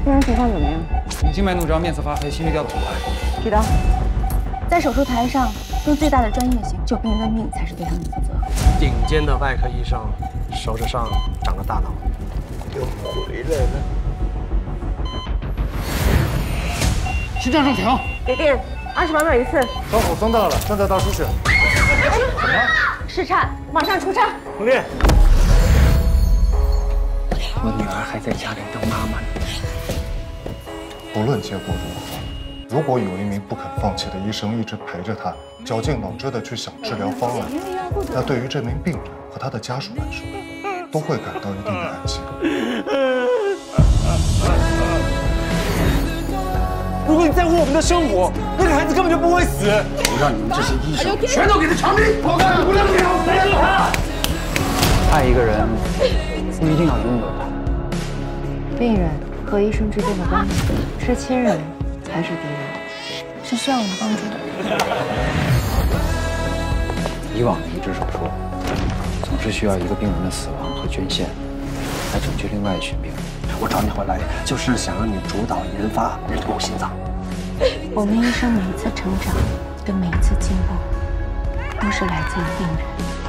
病人情况怎么样？ 静脉怒张，面色发黑，心率调得很快。 知道。在手术台上用最大的专业性救病人的命才是对他们负责。 顶尖的外科医生，手指上长个大脑，又回来了。 心脏上调， 给电，20秒一次。 伤口增大了，正在大出血。 什么？室颤，马上除颤。 红烈， 我女儿还在家里当妈妈呢。 不论结果如何，如果有一名不肯放弃的医生一直陪着他，绞尽脑汁地去想治疗方案，那对于这名病人和他的家属来说，都会感到一定的安心。 如果你在乎我们的生活，那个孩子根本就不会死。 我让你们这些医生全都给他枪毙！我看不能掉，逮住他！爱一个人不一定要拥有他。 病人和医生之间的关系是亲人还是敌人？是需要我们帮助的。 以往的移植手术总是需要一个病人的死亡和捐献来拯救另外一群病人。 我找你回来就是想让你主导研发人工心脏。 我们医生每一次成长跟每一次进步，都是来自于病人。